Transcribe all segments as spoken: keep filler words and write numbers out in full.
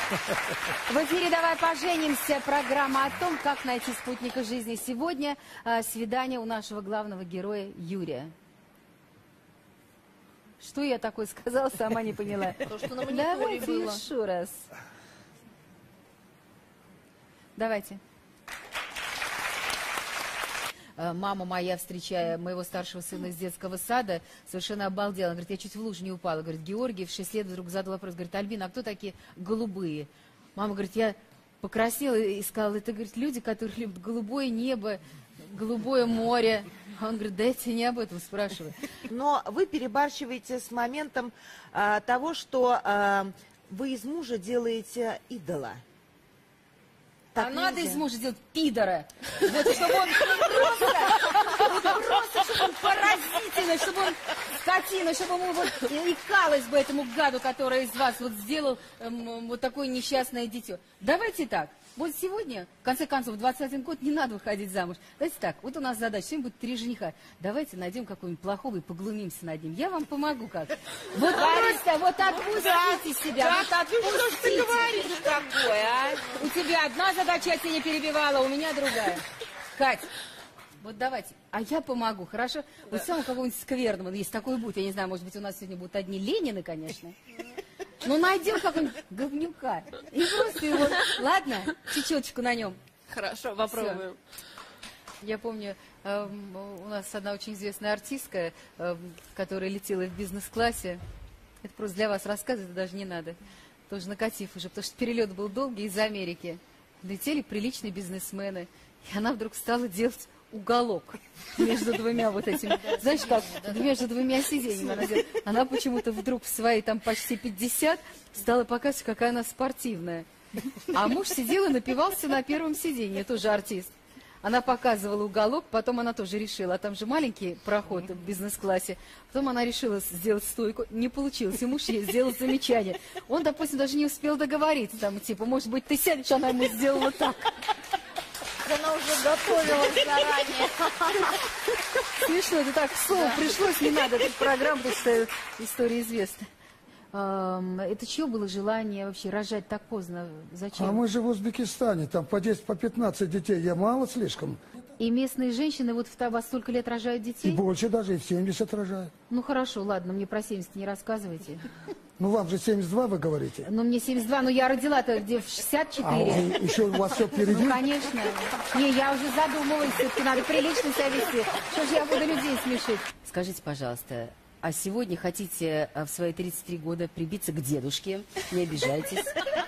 В эфире «Давай поженимся» программа о том, как найти спутника жизни. Сегодня э, свидание у нашего главного героя Юрия. Что я такое сказала, сама не поняла. То, что на мониторе Давайте было. еще раз. Давайте. Мама моя, встречая моего старшего сына из детского сада, совершенно обалдела. Она говорит, я чуть в лужу не упала. Говорит, Георгий в шесть лет вдруг задал вопрос. Говорит, Альбина, а кто такие голубые? Мама говорит, я покраснела и сказала, это, говорит, люди, которые любят голубое небо, голубое море. А он говорит, да я тебя не об этом спрашиваю. Но вы перебарщиваете с моментом а, того, что а, вы из мужа делаете идола. Так а надо нельзя. из мужа делать пидора. Вот, чтобы он просто, вот просто, чтобы он поразительный, чтобы он скотина, чтобы ему вот икалось бы этому гаду, который из вас вот сделал эм, вот такое несчастное дитё. Давайте так. Вот сегодня, в конце концов, в двадцать один год не надо выходить замуж. Давайте так, вот у нас задача, сегодня будет три жениха. Давайте найдем какого-нибудь плохого и поглумимся над ним. Я вам помогу как. Вот просто, вот отпустите себя, вот отпустите. Что ты говоришь такое, а? У тебя одна задача, я тебя не перебивала, у меня другая. Кать, вот давайте, а я помогу, хорошо? Вот самого какого-нибудь скверного, если такой будет, я не знаю, может быть, у нас сегодня будут одни Ленины, конечно. Ну, найдем какого-нибудь говнюка. И просто его, ладно, чечеточку на нем. Хорошо, попробуем. Всё. Я помню, э, у нас одна очень известная артистка, э, которая летела в бизнес-классе. Это просто для вас рассказывать, это даже не надо. Тоже накатив уже, потому что перелет был долгий из Америки. Летели приличные бизнесмены. И она вдруг стала делать уголок между двумя вот этими, знаешь как, между двумя сиденьями она делает. Она почему-то вдруг в свои там почти пятьдесят стала показывать, какая она спортивная. А муж сидел и напивался на первом сиденье, тоже артист. Она показывала уголок, потом она тоже решила, а там же маленький проход в бизнес-классе, потом она решила сделать стойку, не получилось, и муж ей сделал замечание. Он, допустим, даже не успел договориться, там, типа, может быть, ты сядешь, она ему сделала так. Она уже готовилась заранее. Смешно, это так, слово да. Пришлось, не надо, эту программу, потому что история известна. Это чье было желание вообще рожать так поздно? Зачем? А мы же в Узбекистане, там по десять, по пятнадцать детей, я мало слишком. И местные женщины вот в во столько лет рожают детей? И больше даже, и в семьдесят рожают. Ну хорошо, ладно, мне про семьдесят не рассказывайте. Ну вам же семьдесят два, вы говорите. Ну мне семьдесят два, но я родила-то где в шестьдесят четыре. А еще у вас все впереди? Ну конечно. Не, я уже задумалась, все-таки надо прилично себя вести. Что же я буду людей смешить? Скажите, пожалуйста, а сегодня хотите в свои тридцать три года прибиться к дедушке, не обижайтесь,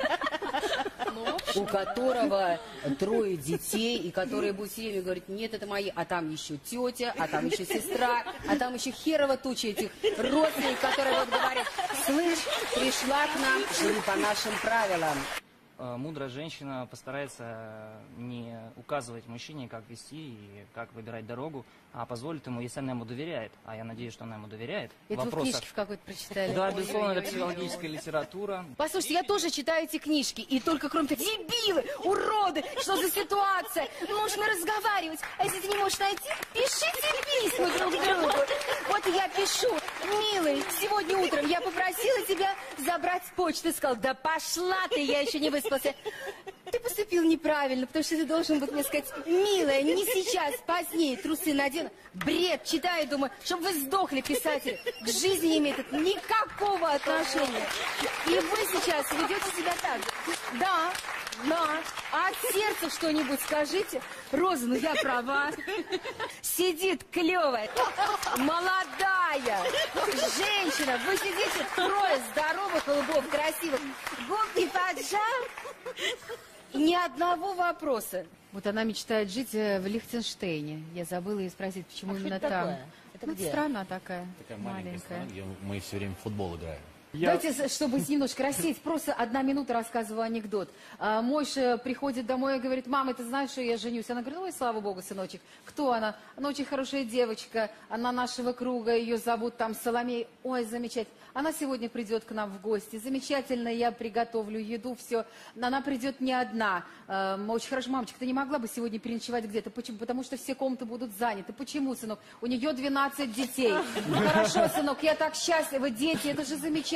у которого трое детей, и которые будут все время говорить, нет, это мои, а там еще тетя, а там еще сестра, а там еще херова туча этих родственников, которые вот говорят, слышь, пришла к нам, живи по нашим правилам. Мудрая женщина постарается не указывать мужчине, как вести и как выбирать дорогу, а позволит ему, если она ему доверяет, а я надеюсь, что она ему доверяет. Это вы в книжке в какой-то прочитали? Да, безусловно, это психологическая литература. Послушайте, я тоже читаю эти книжки, и только кроме того, дебилы, уроды, что за ситуация? Нужно разговаривать, а если ты не можешь найти, пишите письма друг другу. Вот я пишу, милый, сегодня утром я попросила тебя забрать с почты, сказал, да пошла ты, я еще не выспалась. Ты поступил неправильно, потому что ты должен был мне сказать, милая, не сейчас, позднее, трусы надену. Бред, читаю, думаю, чтобы вы сдохли, писатель. К жизни не имеет это никакого отношения. И вы сейчас ведете себя так же. Да, да. А от сердца что-нибудь скажите. Роза, ну я права. Сидит клевая, молодая женщина. Вы сидите трое здоровых лбов, красивых. Губки поджал. Ни одного вопроса. Вот она мечтает жить в Лихтенштейне. Я забыла ее спросить, почему а именно там. Такое? Это ну, где? Страна такая, такая маленькая. маленькая страна, где мы все время в футбол играем. Я... Давайте, чтобы немножко рассеять, просто одна минута рассказываю анекдот. А, Мойша приходит домой и говорит, мама, ты знаешь, что я женюсь? Она говорит, ой, слава богу, сыночек. Кто она? Она очень хорошая девочка, она нашего круга, ее зовут там Соломей. Ой, замечательно. Она сегодня придет к нам в гости. Замечательно, я приготовлю еду, все. Она придет не одна. А, очень хорошо, мамочка, ты не могла бы сегодня переночевать где-то? Почему? Потому что все комнаты будут заняты. Почему, сынок? У нее двенадцать детей. Хорошо, сынок, я так счастлива, дети, это же замечательно.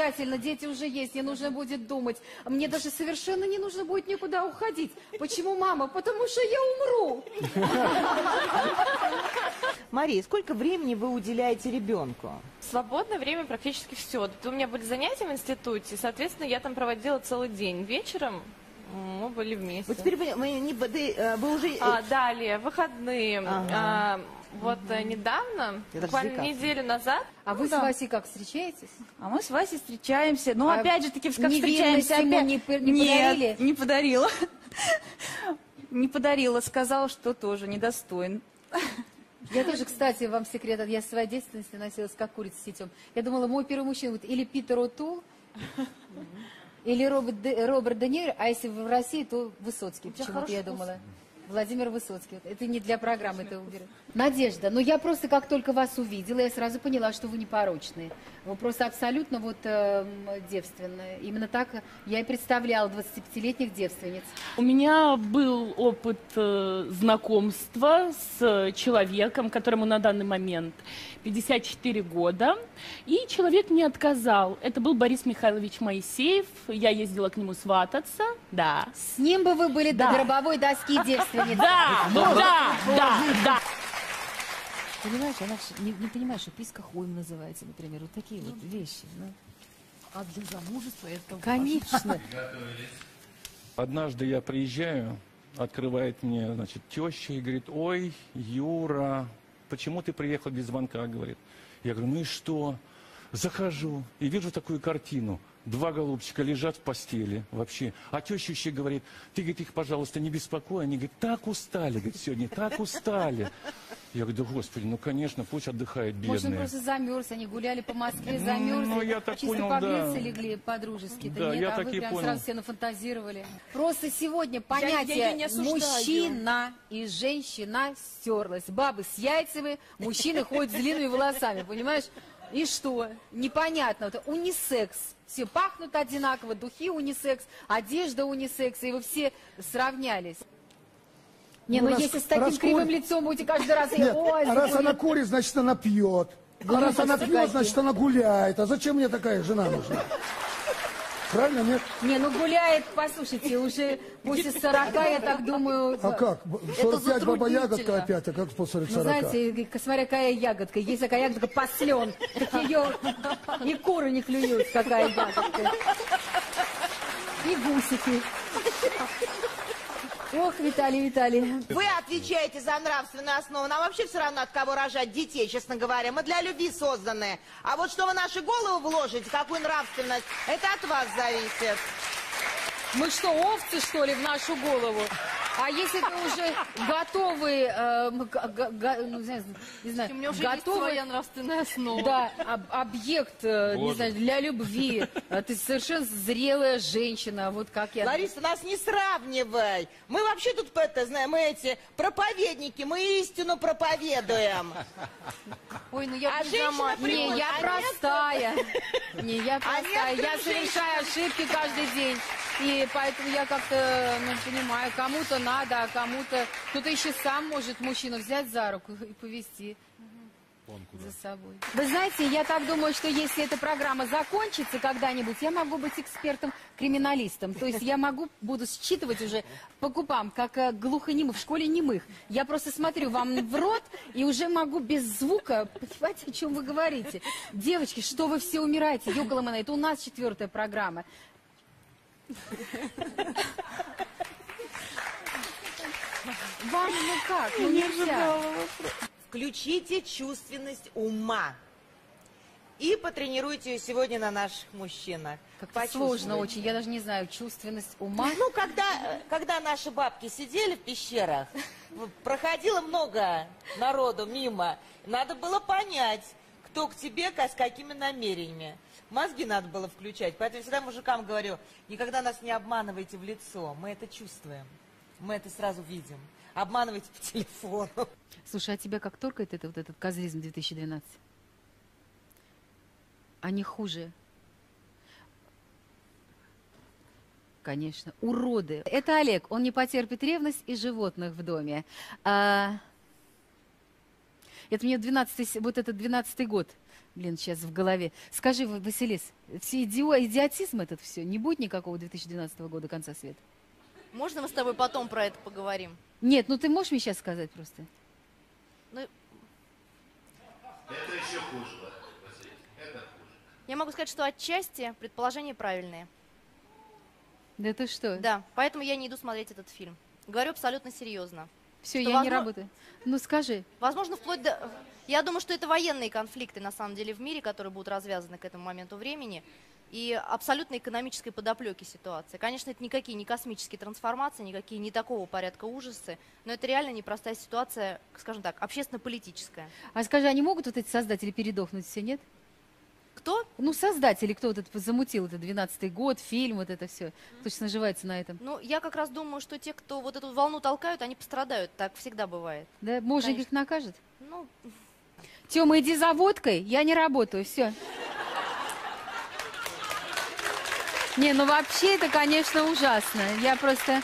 замечательно, дети уже есть, не нужно будет думать. Мне даже совершенно не нужно будет никуда уходить. Почему, мама? Потому что я умру. Мария, сколько времени вы уделяете ребенку? В свободное время практически все. У меня были занятия в институте, соответственно, я там проводила целый день. Вечером мы были вместе. Вот теперь вы, вы, не, вы, вы уже... А, далее, выходные. Ага. А, вот угу. недавно, Я буквально неделю назад. А вы Ну, с да. Васей как встречаетесь? А мы с Васей встречаемся. Но А опять же таки, как невинность встречаемся ему опять... не пы- не Нет, подарили? не подарила. Не подарила, сказала, что тоже недостоин. Я тоже, кстати, вам секрет, я в своей детственности носилась как курица с яйцом. Я думала, мой первый мужчина будет или Питер О'Тул, или Роберт Де, Роберт Де Ниро, а если в России, то Высоцкий. Почему-то я думала. Владимир Высоцкий. Это не для программы, это уберу. Надежда, ну я просто как только вас увидела, я сразу поняла, что вы непорочные. Вы просто абсолютно вот э, девственные. Именно так я и представляла двадцатипятилетних девственниц. У меня был опыт э, знакомства с человеком, которому на данный момент пятьдесят четыре года, и человек мне отказал. Это был Борис Михайлович Моисеев, я ездила к нему свататься, да. С ним бы вы были Да. до гробовой доски девственницы. Да, да, да, да. Понимаешь, она не, не понимает, что писка хуем называется, например, вот такие вот вещи. Ну. А для замужества это... Конечно. Однажды я приезжаю, открывает мне, значит, теща и говорит: ой, Юра, почему ты приехал без звонка, говорит. Я говорю: ну и что? Захожу и вижу такую картину. Два голубчика лежат в постели вообще. А теща еще говорит: ты, говорит, их, пожалуйста, не беспокой. Они, говорит, так устали, говорит, сегодня, так устали. Я говорю: да господи, ну конечно, пусть отдыхают бедные. Может, он просто замерз, они гуляли по Москве, замерзли, Ну, я так чисто понял, погреться да. легли по-дружески. Да, нет, я а так вы и прям понял. сразу все нафантазировали. Просто сегодня я её понятие не осуждаю. мужчина и женщина стерлось. Бабы с яйцами, мужчины ходят с длинными волосами, понимаешь? И что? Непонятно. Это унисекс. Все пахнут одинаково, духи унисекс, одежда унисекс, и вы все сравнялись. Не, Ну, ну, раз- если с таким раз кривым кури- лицом будете каждый раз... Нет, ой, а раз закурил. она курит, значит, она пьет. А раз она Глупости пьет, какие. значит, она гуляет. А зачем мне такая жена нужна? Правильно, нет? Не, ну гуляет, послушайте, уже после сорока, я так думаю... А как? сорок пять баба ягодка опять, а как после Ну, сорока? знаете, смотря какая ягодка. Есть такая ягодка послен, так ее и куры не клюют, какая ягодка. И гусики. Ох, Виталий, Виталий. Вы отвечаете за нравственную основу. Нам вообще все равно, от кого рожать детей, честно говоря. Мы для любви созданы. А вот что вы в наши головы вложите, какую нравственность, это от вас зависит. Мы что, овцы, что ли, в нашу голову? А если ты уже готовый, э, г- г- г- ну, не знаю, не знаю, У меня уже готовый, есть своя нравственная основа. да, об- объект, э, не знаю, для любви, э, ты совершенно зрелая женщина, вот как я. Лариса, нас не сравнивай. Мы вообще тут, это, знаем, мы эти проповедники, мы истину проповедуем. Ой, ну я А бы женщина сама- при- Не, я А простая. Не, я простая. Я некоторым совершаю ошибки каждый день. И поэтому я как-то, ну, понимаю, кому-то надо, а кому-то... Кто-то еще сам может мужчину взять за руку и повести за собой. Вы знаете, я так думаю, что если эта программа закончится когда-нибудь, я могу быть экспертом-криминалистом. То есть я могу, буду считывать уже по губам, как э, глухонемых в школе немых. Я просто смотрю вам в рот и уже могу без звука понимать, о чем вы говорите. Девочки, что вы все умираете? Йогаломана, это у нас четвертая программа. Вам, ну как, ну нельзя. Включите чувственность ума. И потренируйте ее сегодня на наших мужчинах. Как-то Почувствуйте. сложно очень, я даже не знаю, чувственность ума. Ну, когда, когда наши бабки сидели в пещерах, проходило много народу мимо, надо было понять, кто к тебе, с какими намерениями. Мозги надо было включать. Поэтому я всегда мужикам говорю: никогда нас не обманывайте в лицо, мы это чувствуем, мы это сразу видим. Обманывайте по телефону. Слушай, а тебя как торкает это, вот этот козлизм две тысячи двенадцать? Они хуже. Конечно, уроды. Это Олег, он не потерпит ревность и животных в доме. А... Это мне двенадцатый, вот этот двенадцатый год, блин, сейчас в голове. Скажи, Василис, все идио, идиотизм этот все, не будет никакого две тысячи двенадцатого года конца света? Можно мы с тобой потом про это поговорим? Нет, ну ты можешь мне сейчас сказать просто? Ну, Это еще хуже, Василий, это хуже. я могу сказать, что отчасти предположения правильные. Да ты что? Да, поэтому я не иду смотреть этот фильм. Говорю абсолютно серьезно. Все, Что я не возможно- работаю. Ну скажи. Возможно, вплоть до... Я думаю, что это военные конфликты, на самом деле, в мире, которые будут развязаны к этому моменту времени. И абсолютно экономической подоплеки ситуации. Конечно, это никакие не космические трансформации, никакие не такого порядка ужасы, но это реально непростая ситуация, скажем так, общественно-политическая. А скажи, они могут вот эти создатели передохнуть все, нет? Кто? Ну, создатели, кто вот это замутил, это двенадцатый год, фильм, вот это все. Кто сейчас наживается на этом? Ну, я как раз думаю, что те, кто вот эту волну толкают, они пострадают. Так всегда бывает. Да, может, Конечно. их накажет? Ну, Тёма, иди за водкой, я не работаю, все. Не, ну вообще это, конечно, ужасно. Я просто...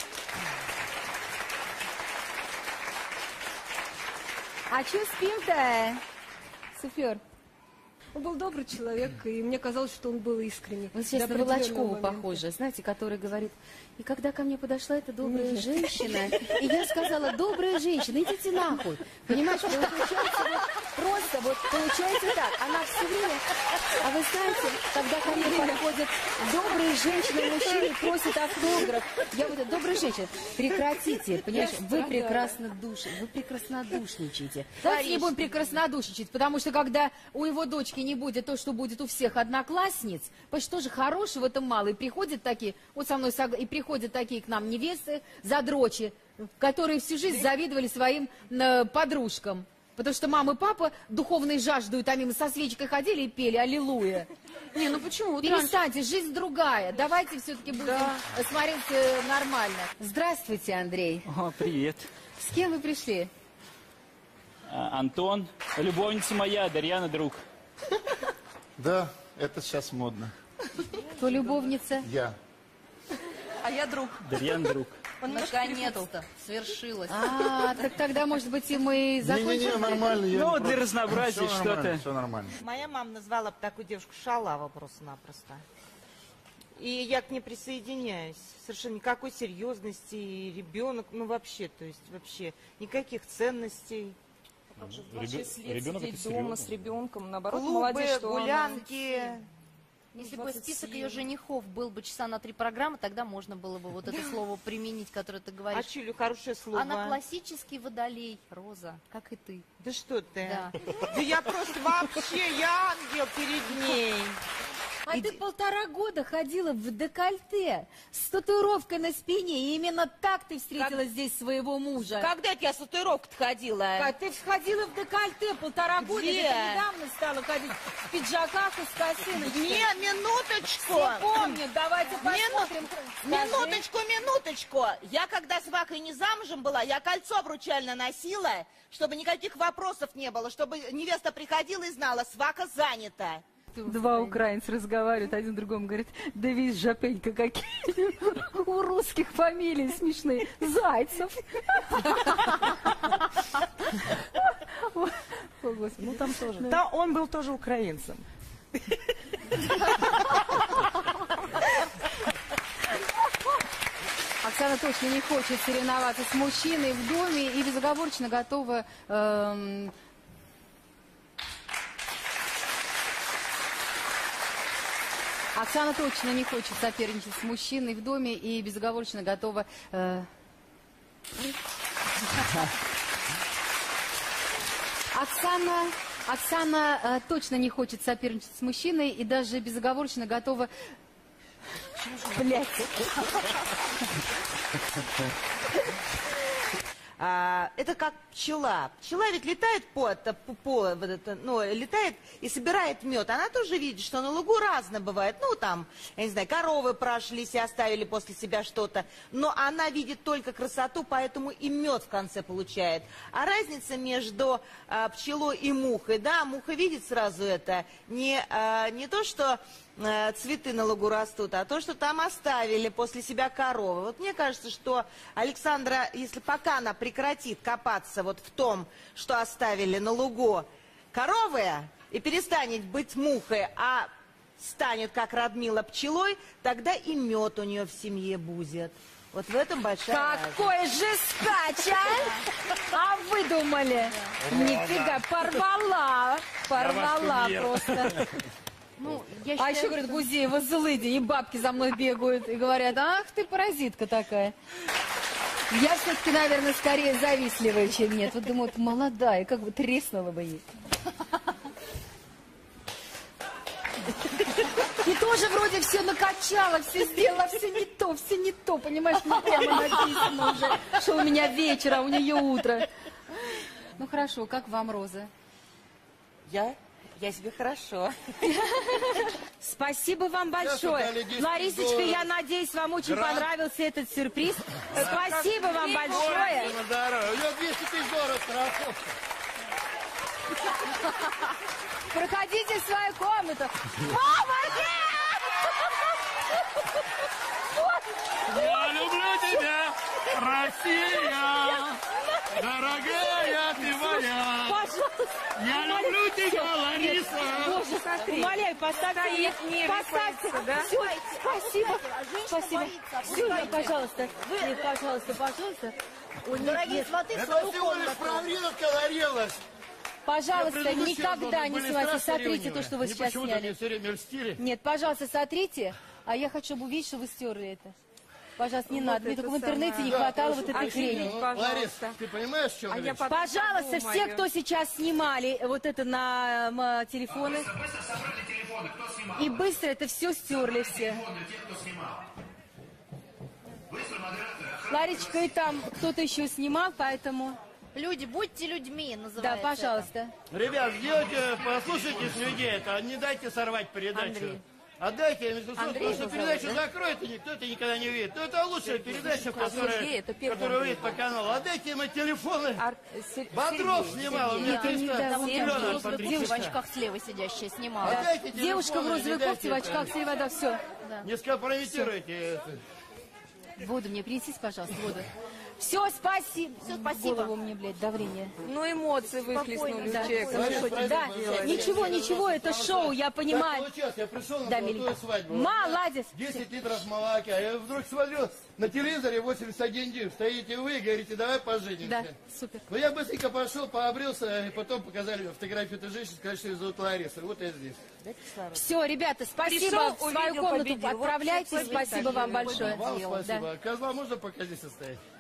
А чё спим-то, суфлёр? Он был добрый человек, и мне казалось, что он был искренне. Вот сейчас до на определенного Волочкову момента. похоже, знаете, который говорит, и когда ко мне подошла эта добрая женщина, и я сказала, добрая женщина, идите нахуй. Понимаешь, получается вот просто, вот получается так, она все время, а вы знаете, когда ко мне подходят добрые женщины, мужчины просят автограф, я вот, добрая женщина, прекратите, понимаешь, вы прекрасно души, вы прекраснодушничаете. Давайте не будем прекраснодушничать, потому что когда у его дочки не будет то, что будет у всех одноклассниц, потому что тоже хорошего там мало. И приходят такие, вот со мной, сог- и приходят такие к нам невесты, задрочи, которые всю жизнь завидовали своим э, подружкам. Потому что мама и папа духовной жаждой там им со свечкой ходили и пели «Аллилуйя». Не, ну почему? Вот Перестаньте, жизнь другая. Давайте все-таки будем Да. э, смотреть э, нормально. Здравствуйте, Андрей. О, привет. С кем вы пришли? А, Антон, любовница моя, Дарьяна, друг. Да, это сейчас модно. Кто любовница? Я. а я друг. Дарьяна, друг. Он наконец-то свершилось. А, так тогда, может быть, и мы закончим? Не-не-не, нормально. я Ну, не для против. разнообразия Всё что-то. нормально, Все нормально. Моя мама назвала бы такую девушку шалава просто-напросто. И я к ней присоединяюсь. Совершенно никакой серьезности, и ребенок, ну вообще, то есть вообще никаких ценностей. Ребенок это дома с ребенком, наоборот, Клубы, молодец, что она- гулянки. Если бы список ее женихов был бы часа на три программы, тогда можно было бы вот это слово применить, которое ты А говоришь. Чилю хорошее слово. Она классический водолей, Роза, как и ты. Да что ты? Да. Да я просто вообще, я ангел перед ней. А ты полтора года ходила в декольте с татуировкой на спине, и именно так ты встретила здесь своего мужа. Когда это я с татуировкой ходила? А ты ходила в декольте полтора года, Где? ты недавно стала ходить в пиджаках и с косыночкой. Не, минуточку. Все помнят, давайте посмотрим. Скажи. Минуточку, минуточку. Я когда с Вакой не замужем была, я кольцо обручально носила, чтобы никаких вопросов не было, чтобы невеста приходила и знала, Свака занята. Два украинца разговаривают, один другому говорит, да весь жопенька какие у русских фамилии смешные. Зайцев. О, Господи, ну там тоже. Да, он был тоже украинцем. Оксана точно не хочет соревноваться с мужчиной в доме и безоговорочно готова... эм, Оксана точно не хочет соперничать с мужчиной в доме и безоговорочно готова... э, Оксана, Оксана э, точно не хочет соперничать с мужчиной и даже безоговорочно готова... Блять. А, это как пчела. Пчела ведь летает по, это, по, по вот это, ну, летает и собирает мед. Она тоже видит, что на лугу разное бывает. Ну, там, я не знаю, коровы прошлись и оставили после себя что-то. Но она видит только красоту, поэтому и мед в конце получает. А разница между а, пчелой и мухой, да, муха видит сразу это, не, а, не то, что а, цветы на лугу растут, а то, что там оставили после себя коровы. Вот мне кажется, что Александра, если пока она прекратит копаться вот в том, что оставили на лугу коровы, и перестанет быть мухой, а станет, как Радмила, пчелой, тогда и мед у нее в семье будет. Вот в этом большая Какой же скач, а? А вы думали? Нифига, порвала. Порвала просто. Ну, я А считаю, еще, говорят, что- Гузеева злыдень, и бабки за мной бегают и говорят, ах ты паразитка такая. Я все-таки, наверное, скорее завистливая, чем нет. Вот думаю, вот молодая, как бы треснула бы ей. И тоже вроде все накачала, все сделала, все не то, все не то, понимаешь, мне прямо написано уже, что у меня вечер, а у нее утро. Ну хорошо, как вам, Роза? Я? Я себе хорошо. Спасибо вам большое. дали десять Ларисочка, долларов. я надеюсь, вам очень Грант. понравился этот сюрприз. Спасибо вам большое. Здорово. У него двести тысяч долларов страховка. Проходите в свою комнату. Мама, Я люблю тебя, Россия, дорогая ты моя. пожалуйста. Я люблю тебя, Лариса. Боже, умоляю, поставьте, поставьте. Все, спасибо, спасибо. Все, я, пожалуйста, нет, пожалуйста, пожалуйста. Ой, нет, Дорогие нет. сваты, Это свою всего лишь комнату. провилка горелась. Пожалуйста, Предыдущие никогда были не страшно снимайте. Сотрите ревнивые. то, что вы Они сейчас почему-то сняли. мне все время льстили. Нет, пожалуйста, сотрите. А я хочу бы увидеть, что вы стерли это. Пожалуйста, не надо. Мне только в интернете не Да, хватало прошу вот этой прощения. хрени. Ну, Ларис, ты понимаешь, в чем А я речь? потом Пожалуйста, подумаю. все, кто сейчас снимали вот это на м, телефоны. И быстро это все стерли все. Ларечка, и там кто-то еще снимал, поэтому... Люди, будьте людьми, Да, называется пожалуйста. Ребят, сделайте, послушайте людей, это не дайте сорвать передачу. Андрей. Отдайте им микрофон, Андрей потому что его передачу зовут, да? закроют, и никто это никогда не увидит. Ну, это лучшая передача, которая, Сергей, это первый которая Андрей. выйдет по каналу. Отдайте им телефоны. Ар- Сер- Бодров Сергей, снимал, у меня Сергей. триста Да, Там миллионов девушка по в три часа. очках слева сидящая снимала. Отдайте Девушка в телефоны, розовой не кофте, в дайте очках, это. с вода, все. Не скомпрометируйте это. Воду мне принесите, пожалуйста, воду. Все, спасибо. Всё, спасибо. Голову мне, блядь, давление. Ну, эмоции выплеснули у Да, человека. Ну, Ларис, что правильно Да, делаешь. ничего, ничего, это шоу, я Так понимаю. получилось, я пришел на Да, золотую миленький. свадьбу. Молодец. десять литров молока. Я вдруг смотрю, на телевизоре восемьдесят один дюйм. Стоите вы и говорите, давай поженимся. Да, супер. Ну, я быстренько пошел, пообрился, и потом показали мне фотографию этой женщины, сказали, что ее зовут Лариса. Вот я здесь. Все, ребята, спасибо. Пришел, В свою увидел, комнату победил. Вот отправляйтесь. что Спасибо вам большое. Вам Да. спасибо. Козла можно пока здесь оставить?